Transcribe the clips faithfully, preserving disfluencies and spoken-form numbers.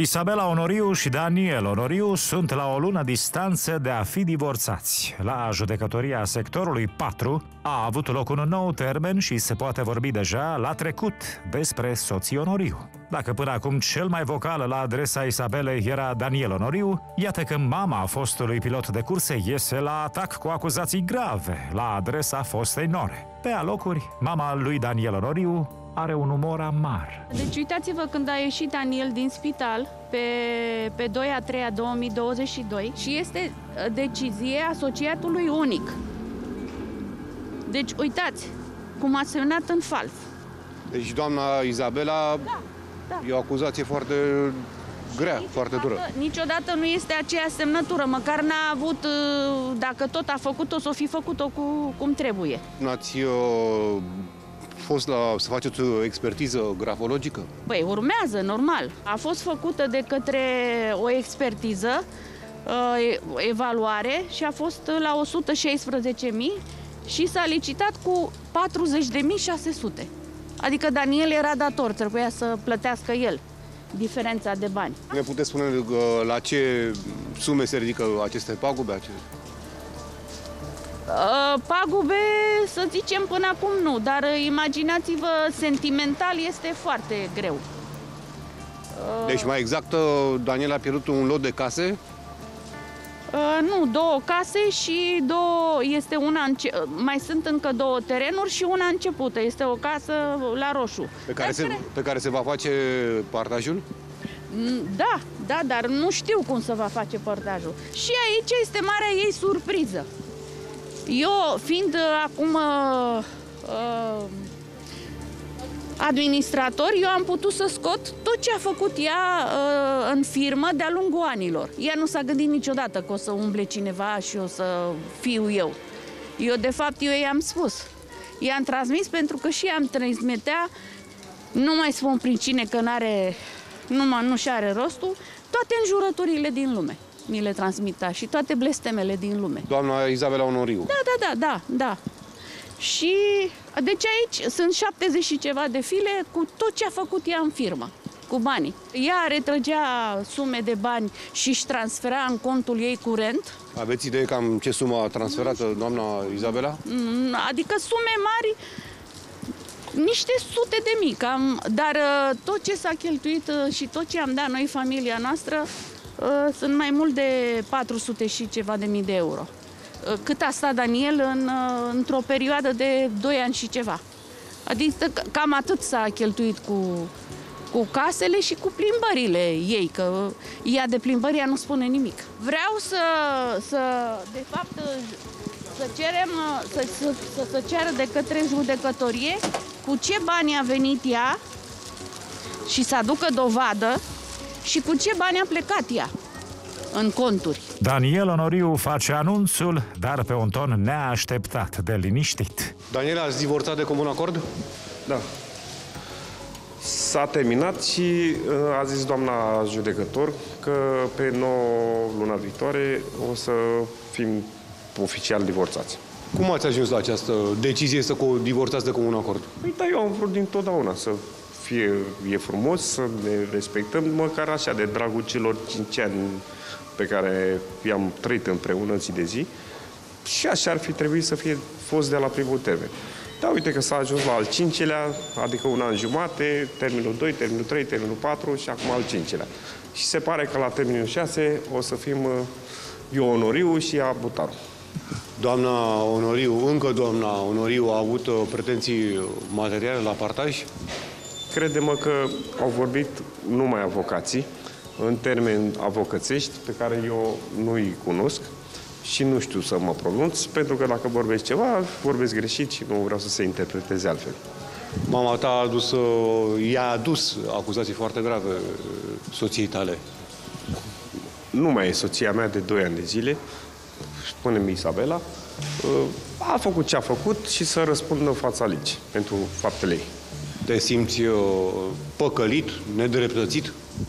Isabela Onoriu și Daniel Onoriu sunt la o lună distanță de a fi divorțați. La judecătoria sectorului patru a avut loc un nou termen și se poate vorbi deja la trecut despre soții Onoriu. Dacă până acum cel mai vocal la adresa Isabelei era Daniel Onoriu, iată că mama fostului pilot de curse iese la atac cu acuzații grave la adresa fostei nore. Pe alocuri, mama lui Daniel Onoriu are un umor amar. Deci uitați-vă, când a ieșit Daniel din spital pe, pe doi a treia două mii douăzeci și doi și este decizie asociatului unic. Deci uitați cum a semnat în fals. Deci doamna Isabela, da, da. E o acuzație foarte grea, niciodată, foarte dură. Niciodată nu este aceea semnătură, măcar n-a avut, dacă tot a făcut-o, să o fi făcut-o cu, cum trebuie. N-ați uh, fost la, să faceți o expertiză grafologică? Păi urmează, normal. A fost făcută de către o expertiză, uh, evaluare, și a fost la o sută șaisprezece mii și s-a licitat cu patruzeci de mii șase sute. Adică Daniel era dator, trebuia să plătească el diferența de bani. Ne puteți spune la ce sume se ridică aceste pagube? Pagube, să zicem, până acum nu, dar imaginați-vă, sentimental este foarte greu. Deci, mai exact, Daniel a pierdut un lot de case? Nu, două case și două, este una, înce mai sunt încă două terenuri și una începută. Este o casă la Roșu. Pe care, se, care... pe care se va face partajul? Da, da, dar nu știu cum se va face partajul. Și aici este marea ei surpriză. Eu, fiind acum uh, uh, administrator, eu am putut să scot tot ce a făcut ea uh, în firmă de-a lungul anilor. Ea nu s-a gândit niciodată că o să umble cineva și o să fiu eu. Eu, de fapt, eu i-am spus. I-am transmis pentru că și ea îmi transmitea, nu mai spun prin cine, că n-are, nu, nu și are rostul, toate înjurăturile din lume. Mi le transmita și toate blestemele din lume. Doamna Isabela Onoriu. Da, da, da, da, da. Și deci aici sunt șaptezeci și ceva de file cu tot ce a făcut ea în firmă, cu banii. Ea retrăgea sume de bani și își transfera în contul ei curent. Aveți idee cam ce sumă a transferat doamna Isabela? Adică sume mari, niște sute de mii, cam, dar tot ce s-a cheltuit și tot ce am dat noi, familia noastră, sunt mai mult de patru sute și ceva de mii de euro. Cât a stat Daniel în, într-o perioadă de doi ani și ceva. Adică cam atât s-a cheltuit cu, cu casele și cu plimbările ei, că ea de plimbări ea nu spune nimic. Vreau să, să de fapt, să cerem, să, să, să, să ceară de către judecătorie cu ce bani a venit ea și să aducă dovadă și cu ce bani a plecat ea în conturi. Daniel Onoriu face anunțul, dar pe un ton neașteptat de liniștit. Daniel, ați divorțat de comun acord? Da. S-a terminat și a zis doamna judecător că pe nouă luna viitoare o să fim oficial divorțați. Cum ați ajuns la această decizie să divorțați de comun acord? Păi da, eu am vrut dintotdeauna să fie, e frumos, să ne respectăm, măcar așa, de dragul celor cinci ani pe care i-am trăit împreună zi de zi. Și așa ar fi trebuit să fie fost de la primul termen. Dar uite că s-a ajuns la al cincilea, adică un an jumate, termenul doi, termenul trei, termenul patru și acum al cincilea. Și se pare că la termenul șase o să fim eu Onoriu și ea Butaru. Doamna Onoriu, încă doamna Onoriu a avut pretenții materiale la partaj? Crede-mă că au vorbit numai avocații, în termeni avocățești, pe care eu nu-i cunosc și nu știu să mă pronunț, pentru că dacă vorbesc ceva, vorbesc greșit și nu vreau să se interpreteze altfel. Mama ta a adus, i-a adus acuzații foarte grave soției tale. Nu mai e soția mea de doi ani de zile, spune-mi Isabela, a făcut ce a făcut și să răspundă în fața legii pentru faptele ei. Te simți păcălit, nedreptățit?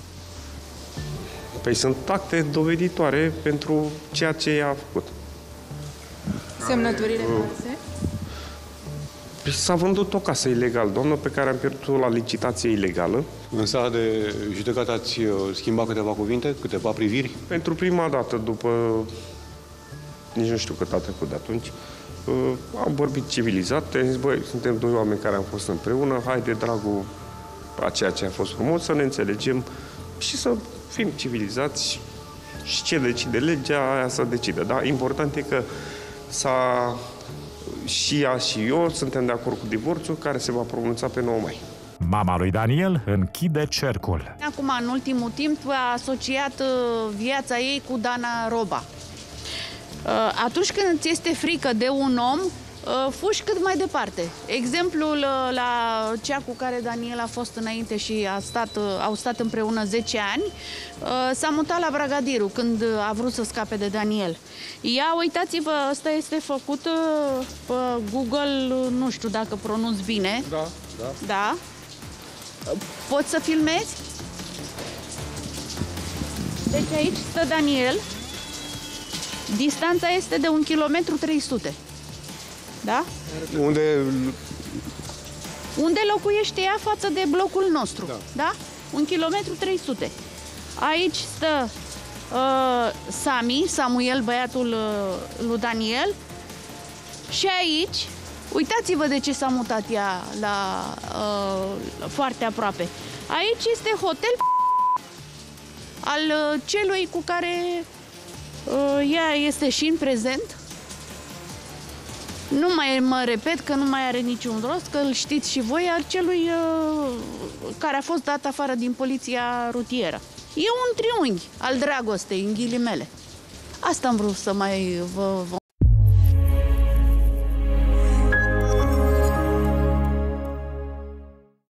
Păi sunt acte doveditoare pentru ceea ce ea a făcut. Semnăturile false? S-a vândut o casă ilegal, doamnă, pe care am pierdut-o la licitație ilegală. În sala de judecată ați schimbat câteva cuvinte, câteva priviri? Pentru prima dată, după... nici nu știu cât a trecut de atunci, am vorbit civilizat, am zis, băi, suntem doi oameni care am fost împreună, hai de dragul a ceea ce a fost frumos, să ne înțelegem și să fim civilizați și ce decide legea, aia să decide. Da? Important e că s-a... și ea și eu suntem de acord cu divorțul care se va pronunța pe nouă mai. Mama lui Daniel închide cercul. Acum, în ultimul timp, a asociat viața ei cu Dana Roba. Atunci când ți este frică de un om, fugi cât mai departe. Exemplul la cea cu care Daniel a fost înainte și a stat, au stat împreună zece ani, s-a mutat la Bragadiru când a vrut să scape de Daniel. Ea, uitați-vă, ăsta este făcut pe Google, nu știu dacă pronunț bine. Da, da. Da? Poți să filmezi? Deci aici stă Daniel. Distanța este de un kilometru trei sute. Da? Unde... Unde locuiește ea față de blocul nostru. Da. Da? Un kilometru trei sute. Aici stă uh, Sami, Samuel, băiatul uh, lui Daniel. Și aici, uitați-vă de ce s-a mutat ea la uh, foarte aproape. Aici este hotel al uh, celui cu care uh, ea este și în prezent. Nu mai mă repet că nu mai are niciun rost, că îl știți și voi, al celui uh, care a fost dat afară din poliția rutieră. E un triunghi al dragostei, în ghilimele. Asta am vrut să mai vă... vă